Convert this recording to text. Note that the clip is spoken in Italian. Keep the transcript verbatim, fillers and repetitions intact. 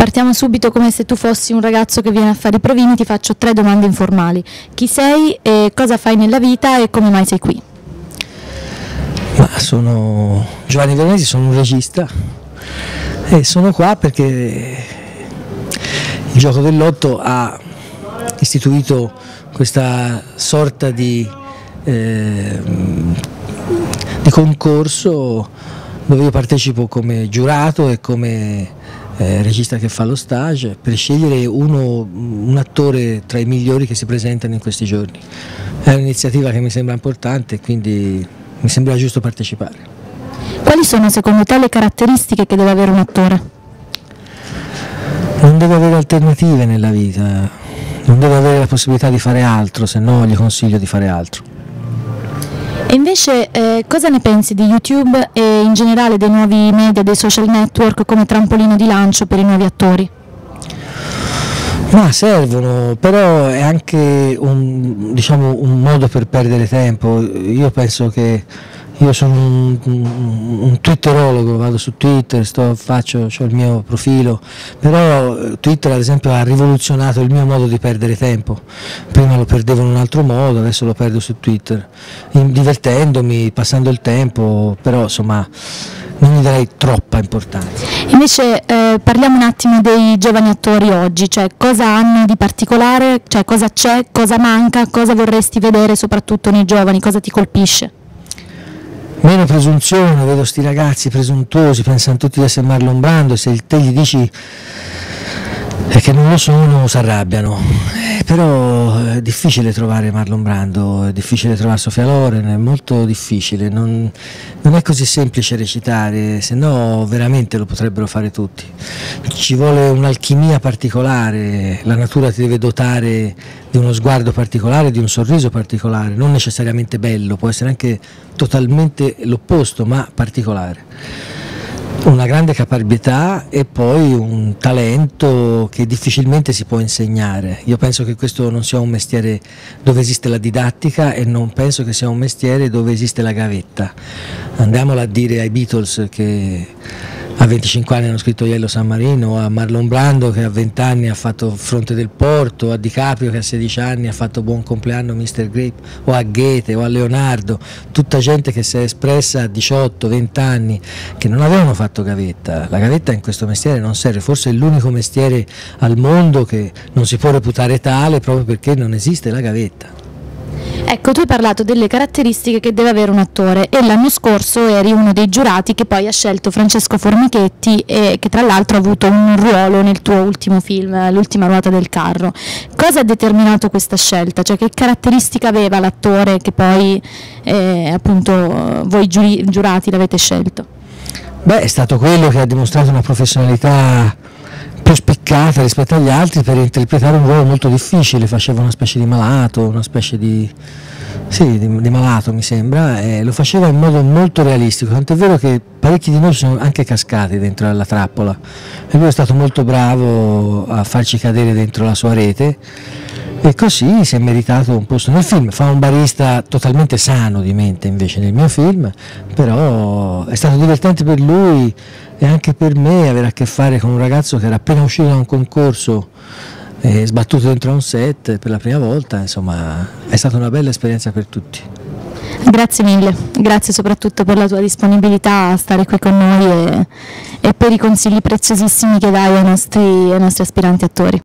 Partiamo subito come se tu fossi un ragazzo che viene a fare i provini, ti faccio tre domande informali. Chi sei, e cosa fai nella vita e come mai sei qui? Ma sono Giovanni Veronesi, sono un regista e sono qua perché il Gioco del Lotto ha istituito questa sorta di, eh, di concorso dove io partecipo come giurato e come eh, regista che fa lo stage per scegliere uno, un attore tra i migliori che si presentano in questi giorni. È un'iniziativa che mi sembra importante e quindi mi sembra giusto partecipare. Quali sono secondo te le caratteristiche che deve avere un attore? Non deve avere alternative nella vita, non deve avere la possibilità di fare altro, se no gli consiglio di fare altro. E invece eh, cosa ne pensi di YouTube e in generale dei nuovi media, dei social network come trampolino di lancio per i nuovi attori? Ma servono, però è anche un, diciamo, un modo per perdere tempo. Io penso che io sono un, un, un twitterologo, vado su Twitter, sto, faccio, ho il mio profilo, però Twitter ad esempio ha rivoluzionato il mio modo di perdere tempo. Prima lo perdevo in un altro modo, adesso lo perdo su Twitter, divertendomi, passando il tempo, però insomma non gli darei troppa importanza. Invece eh, parliamo un attimo dei giovani attori oggi, cioè cosa hanno di particolare, cioè cosa c'è, cosa manca, cosa vorresti vedere soprattutto nei giovani, cosa ti colpisce? Meno presunzione, vedo sti ragazzi presuntuosi, pensano tutti di essere Marlon Brando, se te gli dici che non lo sono si arrabbiano, eh, però è difficile trovare Marlon Brando, è difficile trovare Sofia Loren, è molto difficile, non, non è così semplice recitare, se no veramente lo potrebbero fare tutti. Ci vuole un'alchimia particolare, la natura ti deve dotare di uno sguardo particolare, di un sorriso particolare, non necessariamente bello, può essere anche totalmente l'opposto, ma particolare. Una grande caparbietà e poi un talento che difficilmente si può insegnare. Io penso che questo non sia un mestiere dove esiste la didattica e non penso che sia un mestiere dove esiste la gavetta. Andiamola a dire ai Beatles che a venticinque anni hanno scritto Yellow Submarine, a Marlon Brando che a venti anni ha fatto Fronte del Porto, a DiCaprio che a sedici anni ha fatto Buon compleanno mister Grape, o a Goethe o a Leonardo, tutta gente che si è espressa a diciotto venti anni, che non avevano fatto gavetta. La gavetta in questo mestiere non serve, forse è l'unico mestiere al mondo che non si può reputare tale proprio perché non esiste la gavetta. Ecco, tu hai parlato delle caratteristiche che deve avere un attore e l'anno scorso eri uno dei giurati che poi ha scelto Francesco Formichetti e che tra l'altro ha avuto un ruolo nel tuo ultimo film, L'ultima ruota del carro. Cosa ha determinato questa scelta? Cioè che caratteristica aveva l'attore che poi eh, appunto voi giuri, giurati l'avete scelto? Beh, è stato quello che ha dimostrato una professionalità più spiccata rispetto agli altri per interpretare un ruolo molto difficile, faceva una specie di malato, una specie di, sì, di, di malato mi sembra, e lo faceva in modo molto realistico, tant'è vero che parecchi di noi sono anche cascati dentro la trappola e lui è stato molto bravo a farci cadere dentro la sua rete e così si è meritato un posto nel film. Fa un barista totalmente sano di mente invece nel mio film, però è stato divertente per lui e anche per me avere a che fare con un ragazzo che era appena uscito da un concorso e sbattuto dentro a un set per la prima volta, insomma è stata una bella esperienza per tutti. Grazie mille, grazie soprattutto per la tua disponibilità a stare qui con noi e, e per i consigli preziosissimi che dai ai nostri, ai nostri aspiranti attori.